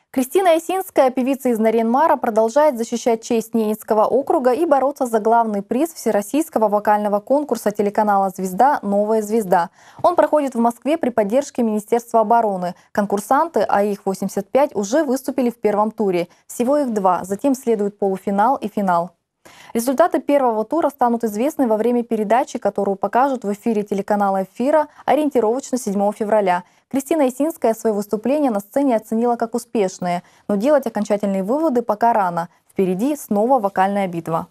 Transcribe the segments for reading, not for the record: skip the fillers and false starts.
Кристина Ясинская, певица из Нарьян-Мара, продолжает защищать честь Ненецкого округа и бороться за главный приз всероссийского вокального конкурса телеканала «Звезда. Новая звезда». Он проходит в Москве при поддержке Министерства обороны. Конкурсанты, а их 85, уже выступили в первом туре. Всего их 2. Затем следует полуфинал и финал. Результаты первого тура станут известны во время передачи, которую покажут в эфире телеканала «Эфира» ориентировочно 7 февраля. Кристина Ясинская свое выступление на сцене оценила как успешное, но делать окончательные выводы пока рано. Впереди снова вокальная битва.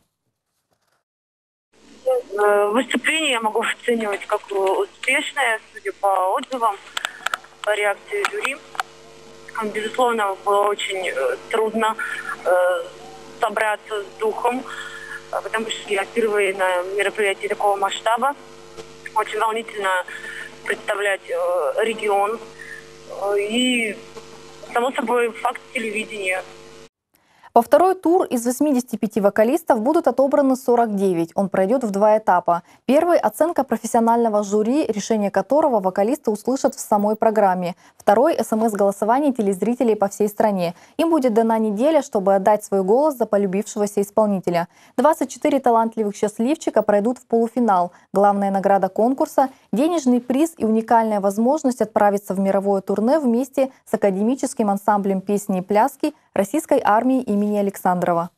Выступление я могу оценивать как успешное, судя по отзывам, по реакции жюри. Безусловно, было очень трудно собраться с духом, потому что я впервые на мероприятии такого масштаба. Очень волнительно представлять регион и, само собой, факт телевидения. Во второй тур из 85 вокалистов будут отобраны 49. Он пройдет в 2 этапа. Первый – оценка профессионального жюри, решение которого вокалисты услышат в самой программе. Второй – СМС-голосование телезрителей по всей стране. Им будет дана неделя, чтобы отдать свой голос за полюбившегося исполнителя. 24 талантливых счастливчика пройдут в полуфинал. Главная награда конкурса – денежный приз и уникальная возможность отправиться в мировое турне вместе с академическим ансамблем песни и пляски Российской армии имени Александрова.